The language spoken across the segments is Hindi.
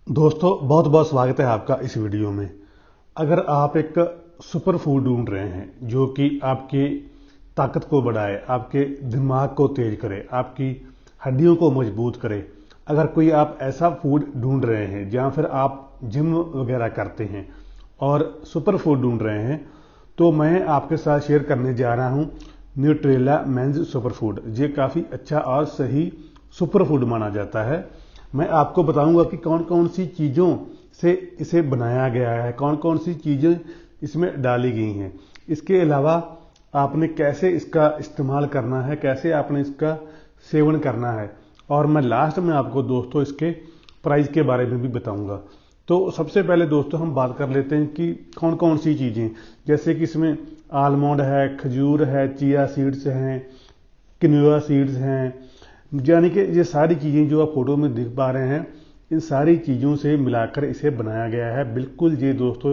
दोस्तों बहुत बहुत स्वागत है आपका इस वीडियो में। अगर आप एक सुपर फूड ढूंढ रहे हैं जो कि आपकी ताकत को बढ़ाए, आपके दिमाग को तेज करे, आपकी हड्डियों को मजबूत करे, अगर कोई आप ऐसा फूड ढूंढ रहे हैं या फिर आप जिम वगैरह करते हैं और सुपर फूड ढूंढ रहे हैं, तो मैं आपके साथ शेयर करने जा रहा हूं न्यूट्रेला मेंस सुपर फूड। ये काफ़ी अच्छा और सही सुपर फूड माना जाता है। मैं आपको बताऊंगा कि कौन कौन सी चीज़ों से इसे बनाया गया है, कौन कौन सी चीज़ें इसमें डाली गई हैं। इसके अलावा आपने कैसे इसका इस्तेमाल करना है, कैसे आपने इसका सेवन करना है, और मैं लास्ट में आपको दोस्तों इसके प्राइस के बारे में भी बताऊंगा। तो सबसे पहले दोस्तों हम बात कर लेते हैं कि कौन कौन सी चीज़ें, जैसे कि इसमें आलमंड है, खजूर है, चिया सीड्स हैं, किनुआ सीड्स हैं, यानी कि ये सारी चीज़ें जो आप फोटो में देख पा रहे हैं, इन सारी चीज़ों से मिलाकर इसे बनाया गया है। बिल्कुल ये दोस्तों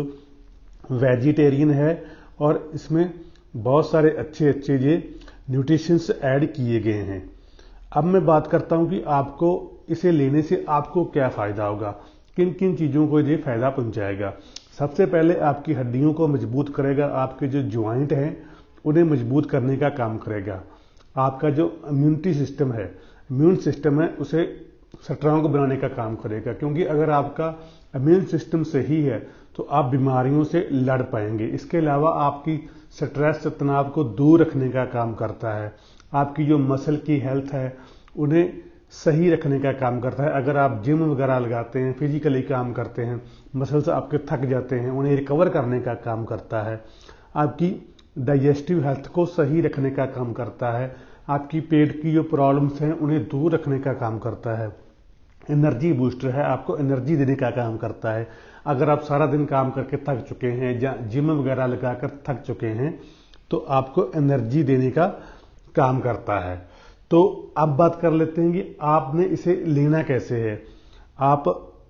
वेजिटेरियन है और इसमें बहुत सारे अच्छे अच्छे ये न्यूट्रिशंस ऐड किए गए हैं। अब मैं बात करता हूँ कि आपको इसे लेने से आपको क्या फ़ायदा होगा, किन किन चीज़ों को ये फ़ायदा पहुँचाएगा। सबसे पहले आपकी हड्डियों को मजबूत करेगा, आपके जो ज्वाइंट हैं उन्हें मजबूत करने का काम करेगा। आपका जो इम्यूनिटी सिस्टम है, इम्यून सिस्टम है, उसे स्ट्रांग बनाने का काम करेगा, क्योंकि अगर आपका इम्यून सिस्टम सही है तो आप बीमारियों से लड़ पाएंगे। इसके अलावा आपकी स्ट्रेस तनाव को दूर रखने का काम करता है। आपकी जो मसल की हेल्थ है उन्हें सही रखने का काम करता है। अगर आप जिम वगैरह लगाते हैं, फिजिकली काम करते हैं, मसल्स आपके थक जाते हैं, उन्हें रिकवर करने का काम करता है। आपकी डाइजेस्टिव हेल्थ को सही रखने का काम करता है। आपकी पेट की जो प्रॉब्लम्स हैं उन्हें दूर रखने का काम करता है। एनर्जी बूस्टर है, आपको एनर्जी देने का काम करता है। अगर आप सारा दिन काम करके थक चुके हैं या जिम वगैरह लगाकर थक चुके हैं तो आपको एनर्जी देने का काम करता है। तो अब बात कर लेते हैं कि आपने इसे लेना कैसे है। आप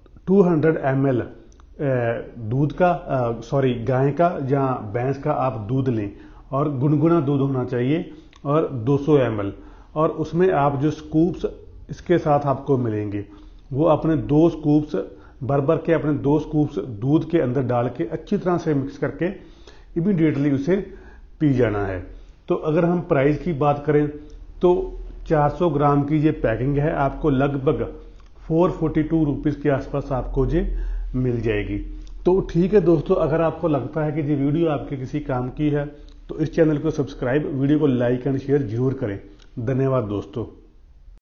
200 ml दूध का गाय का या भैंस का आप दूध लें, और गुनगुना दूध होना चाहिए, और 200 ml, और उसमें आप जो स्कूप्स इसके साथ आपको मिलेंगे वो अपने 2 स्कूप्स भर के अपने 2 स्कूप्स दूध के अंदर डाल के अच्छी तरह से मिक्स करके इमीडिएटली उसे पी जाना है। तो अगर हम प्राइस की बात करें तो 400 ग्राम की ये पैकिंग है, आपको लगभग 442 रुपीज़ के आसपास आपको ये मिल जाएगी। तो ठीक है दोस्तों, अगर आपको लगता है कि ये वीडियो आपके किसी काम की है तो इस चैनल को सब्सक्राइब, वीडियो को लाइक एंड शेयर जरूर करें। धन्यवाद दोस्तों।